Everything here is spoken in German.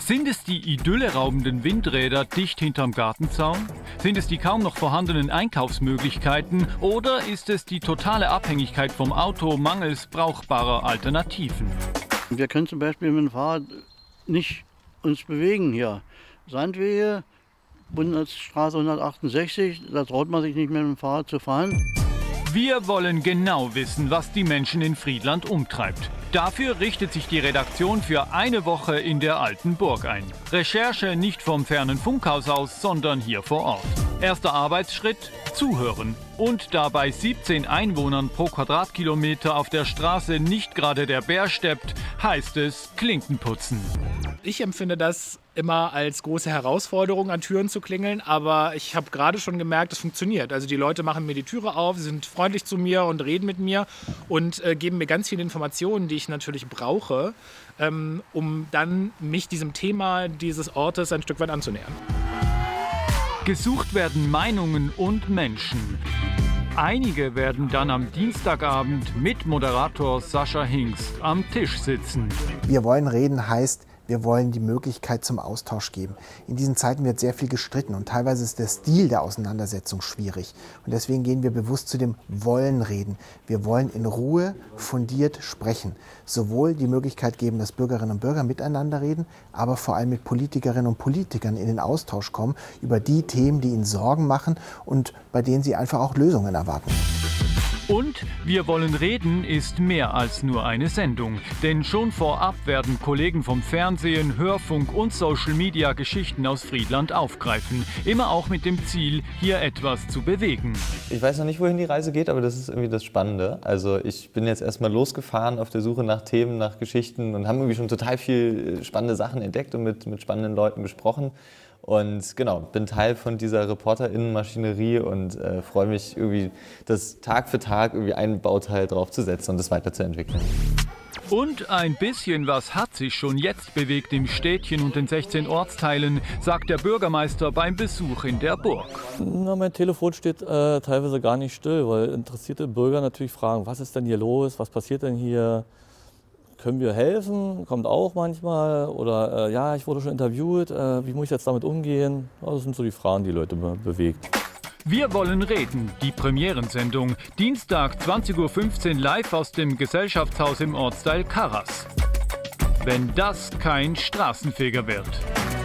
Sind es die idylleraubenden Windräder dicht hinterm Gartenzaun? Sind es die kaum noch vorhandenen Einkaufsmöglichkeiten? Oder ist es die totale Abhängigkeit vom Auto mangels brauchbarer Alternativen? Wir können zum Beispiel mit dem Fahrrad nicht uns bewegen hier. Sandwege, Bundesstraße 168, da traut man sich nicht mehr mit dem Fahrrad zu fahren. Wir wollen genau wissen, was die Menschen in Friedland umtreibt. Dafür richtet sich die Redaktion für eine Woche in der alten Burg ein. Recherche nicht vom fernen Funkhaus aus, sondern hier vor Ort. Erster Arbeitsschritt: Zuhören. Und da bei 17 Einwohnern pro Quadratkilometer auf der Straße nicht gerade der Bär steppt, heißt es Klinken putzen. Ich empfinde das immer als große Herausforderung, an Türen zu klingeln, aber ich habe gerade schon gemerkt, es funktioniert. Also die Leute machen mir die Türe auf, sie sind freundlich zu mir und reden mit mir und geben mir ganz viele Informationen, die ich natürlich brauche, um dann mich diesem Thema dieses Ortes ein Stück weit anzunähern. Gesucht werden Meinungen und Menschen. Einige werden dann am Dienstagabend mit Moderator Sascha Hingst am Tisch sitzen. Wir wollen reden heißt, wir wollen die Möglichkeit zum Austausch geben. In diesen Zeiten wird sehr viel gestritten und teilweise ist der Stil der Auseinandersetzung schwierig. Und deswegen gehen wir bewusst zu dem Wollen reden. Wir wollen in Ruhe fundiert sprechen. Sowohl die Möglichkeit geben, dass Bürgerinnen und Bürger miteinander reden, aber vor allem mit Politikerinnen und Politikern in den Austausch kommen über die Themen, die ihnen Sorgen machen und bei denen sie einfach auch Lösungen erwarten. Und Wir wollen reden ist mehr als nur eine Sendung. Denn schon vorab werden Kollegen vom Fernsehen, Hörfunk und Social Media Geschichten aus Friedland aufgreifen. Immer auch mit dem Ziel, hier etwas zu bewegen. Ich weiß noch nicht, wohin die Reise geht, aber das ist irgendwie das Spannende. Also ich bin jetzt erstmal losgefahren auf der Suche nach Themen, nach Geschichten und haben irgendwie schon total viel spannende Sachen entdeckt und mit spannenden Leuten gesprochen. Und genau, bin Teil von dieser ReporterInnen-Maschinerie und freue mich irgendwie, das Tag für Tag irgendwie ein Bauteil draufzusetzen und das weiterzuentwickeln. Und ein bisschen was hat sich schon jetzt bewegt im Städtchen und den 16 Ortsteilen, sagt der Bürgermeister beim Besuch in der Burg. Na, mein Telefon steht teilweise gar nicht still, weil interessierte Bürger natürlich fragen, was ist denn hier los, was passiert denn hier? Können wir helfen? Kommt auch manchmal. Oder ja, ich wurde schon interviewt, wie muss ich jetzt damit umgehen? Das sind so die Fragen, die Leute bewegt. Wir wollen reden, die Premierensendung. Dienstag 20:15 Uhr live aus dem Gesellschaftshaus im Ortsteil Karras. Wenn das kein Straßenfeger wird.